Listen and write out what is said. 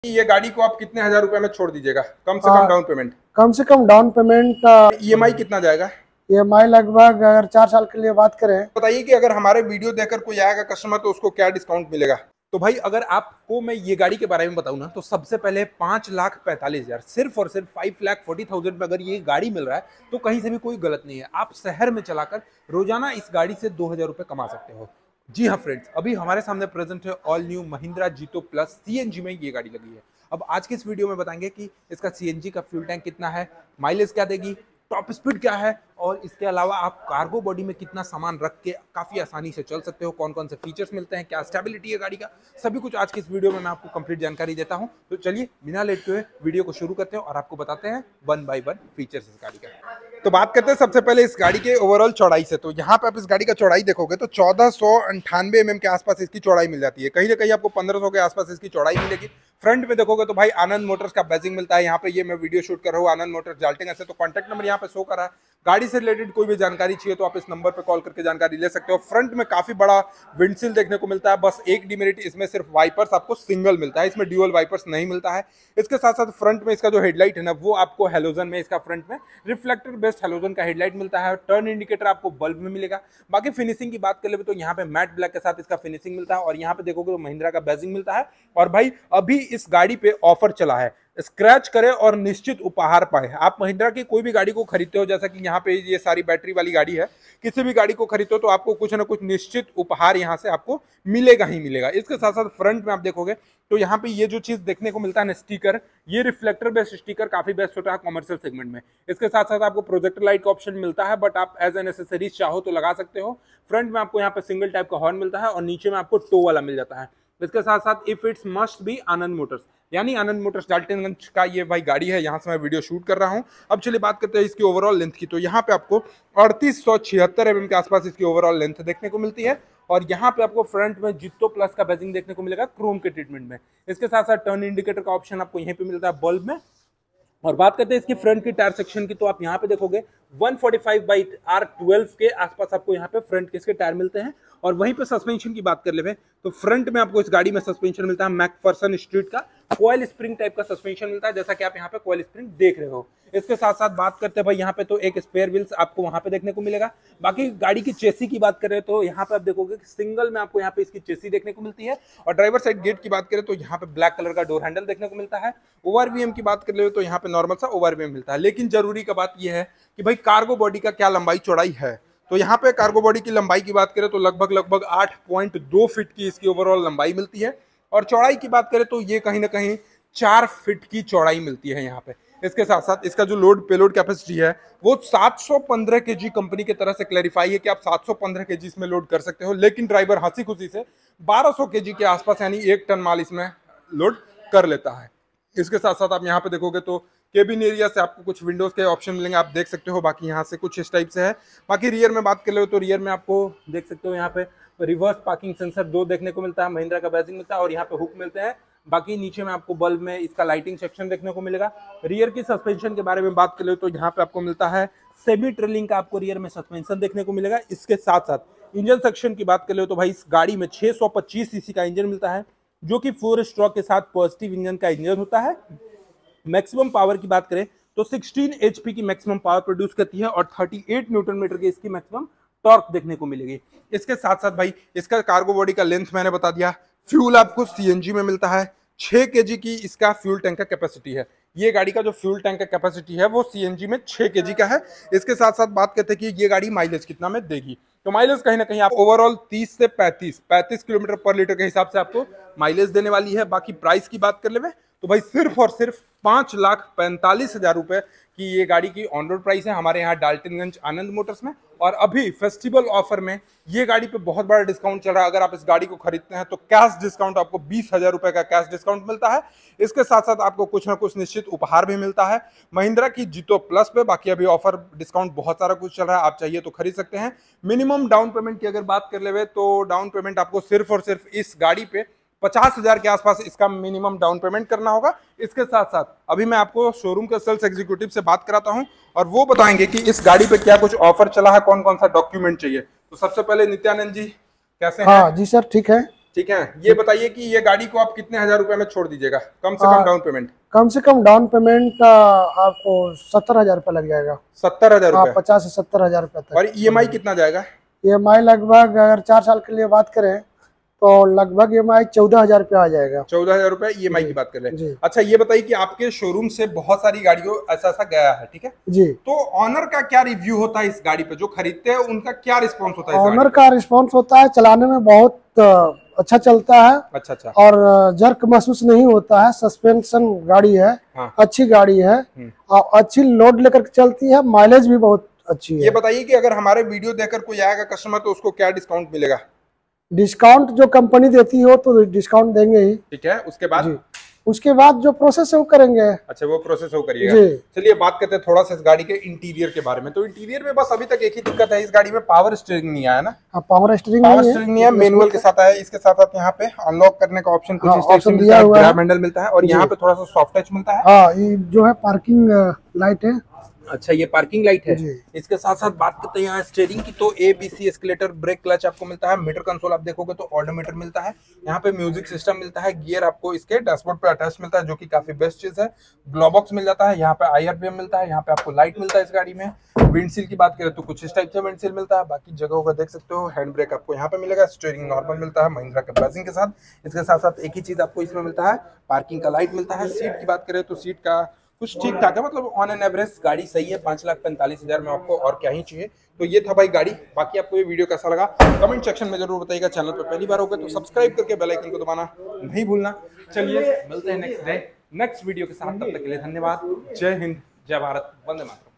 ये गाड़ी को आप कितने हजार रुपए में छोड़ दीजिएगा? कम से कम डाउन पेमेंट? कम से कम डाउन पेमेंट ईएमआई कितना जाएगा? ईएमआई लगभग अगर 4 साल के लिए बात करें। बताइए कि अगर हमारे वीडियो देखकर कोई आएगा कस्टमर तो उसको क्या डिस्काउंट मिलेगा? तो भाई अगर आपको मैं ये गाड़ी के बारे में बताऊं ना तो सबसे पहले 5,45,000 सिर्फ और सिर्फ 5,40,000 में अगर ये गाड़ी मिल रहा है तो कहीं से भी कोई गलत नहीं है। आप शहर में चलाकर रोजाना इस गाड़ी से 2,000 रुपए कमा सकते हो। जी हाँ फ्रेंड्स, अभी हमारे सामने प्रेजेंट है ऑल न्यू महिंद्रा जीतो प्लस सीएनजी में ये गाड़ी लगी है। अब आज की इस वीडियो में बताएंगे कि इसका सीएनजी का फ्यूल टैंक कितना है, माइलेज क्या देगी, टॉप स्पीड क्या है और इसके अलावा आप कार्गो बॉडी में कितना सामान रख के काफी आसानी से चल सकते हो, कौन कौन से फीचर्स मिलते हैं, क्या स्टेबिलिटी है गाड़ी का, सभी कुछ आज की इस वीडियो में मैं आपको कंप्लीट जानकारी देता हूं। तो चलिए बिना लेट हुए वीडियो को शुरू करते हैं और आपको बताते हैं 1 बाय 1 फीचर्स इस गाड़ी का। तो बात करते हैं सबसे पहले इस गाड़ी के ओवरऑल चौड़ाई से। तो यहाँ पे आप इस गाड़ी का चौड़ाई देखोगे तो 1498 mm के आसपास इसकी चौड़ाई मिल जाती है। कहीं ना कहीं आपको 1500 के आसपास इसकी चौड़ाई मिलेगी। फ्रंट में देखोगे तो भाई आनंद मोटर्स का बैजिंग मिलता है। यहाँ पे ये मैं वीडियो शूट कर रहा हूँ आनंद मोटर्स जाल्टेंगा से, तो कॉन्टैक्ट नंबर यहाँ पे शो कर रहा है। गाड़ी से रिलेटेड कोई भी जानकारी चाहिए तो आप इस नंबर पे कॉल करके जानकारी ले सकते हो। फ्रंट में काफी बड़ा विंडशील्ड देखने को मिलता है। बस एक डिमेरिट इसमें सिर्फ वाइपर्स आपको सिंगल मिलता है, इसमें ड्यूअल वाइपर्स नहीं मिलता है। इसके साथ साथ फ्रंट में इसका जो हेडलाइट है ना वो आपको हेलोजन में, इसका फ्रंट में रिफ्लेक्टर बेस्ड हेलोजन का हेडलाइट मिलता है। टर्न इंडिकेटर आपको बल्ब में मिलेगा। बाकी फिनिशिंग की बात कर ले तो यहाँ पे मैट ब्लैक के साथ इसका फिनिशिंग मिलता है और यहाँ पे देखोगे तो महिंद्रा का बैजिंग मिलता है। और भाई अभी इस गाड़ी पे ऑफर चला है, स्क्रैच करे और निश्चित उपहार पाए। आप महिंद्रा की कोई भी गाड़ी को खरीदते हो, जैसा कि यहाँ पे ये सारी बैटरी वाली गाड़ी है, किसी भी गाड़ी को खरीदते हो तो आपको कुछ ना कुछ निश्चित उपहार यहाँ से आपको मिलेगा ही मिलेगा। इसके साथ साथ फ्रंट में आप देखोगे तो यहाँ पे ये जो चीज देखने को मिलता है ना स्टिकर, ये रिफ्लेक्टर बेस्ड स्टिकर काफी बेस्ट होता है कॉमर्शियल सेगमेंट में। इसके साथ साथ आपको प्रोजेक्टर लाइट का ऑप्शन मिलता है, बट आप एज एन एसेसरीज चाहो तो लगा सकते हो। फ्रंट में आपको यहाँ पे सिंगल टाइप का हॉर्न मिलता है और नीचे में आपको टो वाला मिल जाता है। इसके साथ साथ if it's must be Anand motors, यानी आनंद मोटर्स डाल्टनगंज का ये भाई गाड़ी है, यहाँ से मैं वीडियो शूट कर रहा हूँ। अब चलिए बात करते हैं इसकी ओवरऑल लेंथ की। तो यहाँ पे आपको 3876 mm के आसपास इसकी ओवरऑल लेंथ देखने को मिलती है और यहाँ पे आपको फ्रंट में जितो प्लस का बैजिंग देखने को मिलेगा क्रोम के ट्रीटमेंट में। इसके साथ साथ टर्न इंडिकेटर का ऑप्शन आपको यहीं पे मिलता है बल्ब में। और बात करते हैं इसकी फ्रंट की टायर सेक्शन की, तो आप यहाँ पे देखोगे 145/R12 के आसपास आपको यहाँ पे फ्रंट के इसके टायर मिलते हैं। और वहीं पे सस्पेंशन की बात कर ले तो फ्रंट में आपको इस गाड़ी में सस्पेंशन मिलता है मैकफर्सन स्ट्रीट का कॉइल स्प्रिंग टाइप का सस्पेंशन मिलता है, जैसा कि आप यहाँ पे कॉइल स्प्रिंग देख रहे हो। इसके साथ साथ बात करते हैं भाई यहाँ पे तो एक स्पेयर व्हील्स आपको वहां पे देखने को मिलेगा। बाकी गाड़ी की चेसी की बात करें तो यहाँ पे आप देखोगे कि सिंगल में आपको यहाँ पे इसकी चेसी देखने को मिलती है। और ड्राइवर साइड गेट की बात करें तो यहाँ पे ब्लैक कलर का डोर हैंडल देखने को मिलता है। ओवरवीएम की बात कर ले तो यहाँ पे नॉर्मल सा ओवरवीएम मिलता है। लेकिन जरूरी का बात यह है कि भाई कार्गो बॉडी का क्या लंबाई चौड़ाई है। तो यहाँ पे कार्गो बॉडी की लंबाई की बात करें तो लगभग 8.2 फीट की इसकी ओवरऑल लंबाई मिलती है। और चौड़ाई की बात करें तो ये कहीं ना कहीं 4 फीट की चौड़ाई मिलती है यहाँ पे। इसके साथ साथ इसका जो लोड पेलोड कैपेसिटी है वो 715 केजी कंपनी की तरह से क्लैरिफाई है कि आप 715 केजी इसमें लोड कर सकते हो। लेकिन ड्राइवर हंसी खुशी से 1200 केजी के आसपास यानी 1 टन माल इसमें लोड कर लेता है। इसके साथ साथ आप यहाँ पे देखोगे तो केबिन एरिया से आपको कुछ विंडोज के ऑप्शन मिलेंगे, आप देख सकते हो। बाकी यहाँ से कुछ इस टाइप से है। बाकी रियर में बात कर ले तो रियर में आपको देख सकते हो यहाँ पे रिवर्स पार्किंग सेंसर 2 देखने को मिलता है, महिंद्रा का बैजिंग मिलता है और यहाँ पे हुक मिलते हैं। बाकी नीचे में आपको बल्ब में इसका लाइटिंग सेक्शन देखने को मिलेगा। रियर की सस्पेंशन के बारे में बात कर ले तो यहाँ पे आपको मिलता है सेमी ट्रेलिंग का आपको रियर में सस्पेंशन देखने को मिलेगा। इसके साथ साथ इंजन सेक्शन की बात कर ले तो भाई इस गाड़ी में 625 सीसी का इंजन मिलता है, जो कि 4 स्ट्रोक के साथ पॉजिटिव इंजन का इंजन होता है। मैक्सिमम पावर की बात करें तो 16 HP की मैक्सिमम पावर प्रोड्यूस करती है और 38 न्यूटन मीटर की इसकी मैक्सिमम टॉर्क देखने को मिलेगी। इसके साथ साथ भाई इसका कार्गो बॉडी का लेंथ मैंने बता दिया। फ्यूल आपको सीएनजी में मिलता है। 6 केजी की इसका फ्यूल टैंक का कैपेसिटी है। ये गाड़ी का जो फ्यूल टैंक का कैपेसिटी है वो सीएनजी में 6 केजी का है। इसके साथ साथ बात करते हैं कि ये गाड़ी माइलेज कितना में देगी। तो माइलेज कहीं ना कहीं आप ओवरऑल 30 से 35 किलोमीटर पर लीटर के हिसाब से आपको माइलेज देने वाली है। बाकी प्राइस की बात कर ले तो भाई सिर्फ और सिर्फ 5,45,000 रुपए की ये गाड़ी की ऑन रोड प्राइस है हमारे यहाँ डाल्टनगंज आनंद मोटर्स में। और अभी फेस्टिवल ऑफर में ये गाड़ी पे बहुत बड़ा डिस्काउंट चल रहा है। अगर आप इस गाड़ी को खरीदते हैं तो कैश डिस्काउंट आपको 20,000 रुपए का कैश डिस्काउंट मिलता है। इसके साथ साथ आपको कुछ ना कुछ निश्चित उपहार भी मिलता है महिंद्रा की जीतो प्लस पे। बाकी अभी ऑफर डिस्काउंट बहुत सारा कुछ चल रहा है, आप चाहिए तो खरीद सकते हैं। मिनिमम डाउन पेमेंट की अगर बात कर ले तो डाउन पेमेंट आपको सिर्फ और सिर्फ इस गाड़ी पे 50,000 के आसपास इसका मिनिमम डाउन पेमेंट करना होगा। इसके साथ साथ अभी मैं आपको शोरूम के सेल्स एग्जीक्यूटिव से बात कराता हूं और वो बताएंगे कि इस गाड़ी पे क्या कुछ ऑफर चला है, कौन कौन सा डॉक्यूमेंट चाहिए। तो सबसे पहले नित्यानंद जी कैसे हैं? हाँ जी सर, ठीक है। ठीक है, ये बताइए कि ये गाड़ी को आप कितने हजार रुपए में छोड़ दीजिएगा, कम से कम डाउन पेमेंट? कम से कम डाउन पेमेंट आपको 70,000 रुपये लग जाएगा। 70,000 रुपए? 50 से 70,000 रुपये तक। और ईएमआई कितना जाएगा? ईएमआई लगभग अगर 4 साल के लिए बात करें तो लगभग ईएमआई 14,000 रुपये आ जाएगा। 14,000 रुपए ईएमआई की बात कर रहे हैं। अच्छा ये बताइए कि आपके शोरूम से बहुत सारी गाड़ियों ऐसा गया है, ठीक है जी, तो ऑनर का क्या रिव्यू होता है इस गाड़ी पे? जो खरीदते हैं उनका क्या रिस्पॉन्स होता है? ऑनर का रिस्पॉन्स होता है, चलाने में बहुत अच्छा चलता है। अच्छा। और जर्क महसूस नहीं होता है। सस्पेंशन गाड़ी है, हाँ। अच्छी गाड़ी है और अच्छी लोड लेकर चलती है, माइलेज भी बहुत अच्छी है। ये बताइए कि अगर हमारे वीडियो देखकर कोई आएगा कस्टमर तो उसको क्या डिस्काउंट मिलेगा? डिस्काउंट जो कंपनी देती हो तो डिस्काउंट देंगे ही। ठीक है, उसके बाद? उसके बाद जो प्रोसेस है वो करेंगे। अच्छा, वो प्रोसेस वो करिएगा। चलिए बात करते हैं थोड़ा सा इस गाड़ी के इंटीरियर के बारे में। तो इंटीरियर में बस अभी तक एक ही दिक्कत है, इस गाड़ी में पावर स्टीयरिंग नहीं आया ना? पावर स्टीयरिंग नहीं है, मैनुअल के साथ आया। इसके साथ साथ यहाँ पे अनलॉक करने का ऑप्शन कुछ इस टाइप दिया हुआ है, हैंडल मिलता है और यहाँ पे थोड़ा सा सॉफ्ट टच मिलता है। हाँ, ये जो है पार्किंग लाइट है। अच्छा, ये पार्किंग लाइट है। इसके साथ साथ बात करते हैं यहाँ स्टीयरिंग की, तो ABC एस्केलेटर, ब्रेक, क्लच आपको मिलता है। मीटर कंसोल आप देखोगे तो ऑडोमीटर मिलता है। यहाँ पे म्यूजिक सिस्टम मिलता है। गियर आपको इसके डैशबोर्ड पे अटैच मिलता है, जो कि काफी बेस्ट चीज है। ग्लोबॉक्स मिल जाता है। यहाँ पे IRPM मिलता है। यहाँ पे आपको लाइट मिलता है इस गाड़ी में। विंडशील्ड की बात करें तो कुछ इस टाइप से विंडशील्ड मिलता है। बाकी जगहों का देख सकते हो। हैंड ब्रेक आपको यहाँ पे मिलेगा। स्टीयरिंग नॉर्मल मिलता है महिंद्रा के ब्रासिंग के साथ। इसके साथ साथ एक ही चीज आपको इसमें मिलता है, पार्किंग का लाइट मिलता है। सीट की बात करें तो सीट का कुछ ठीक ठाक है, मतलब ऑन एन एवरेज गाड़ी सही है। 5,45,000 में आपको और क्या ही चाहिए। तो ये था भाई गाड़ी। बाकी आपको ये वीडियो कैसा लगा कमेंट सेक्शन में जरूर बताइएगा। चैनल पर पहली बार होगा तो सब्सक्राइब करके बेल आइकन को दबाना नहीं भूलना। चलिए मिलते हैं नेक्स्ट वीडियो के साथ, तब तक के लिए धन्यवाद। जय हिंद, जय भारत, वंदे मातरम।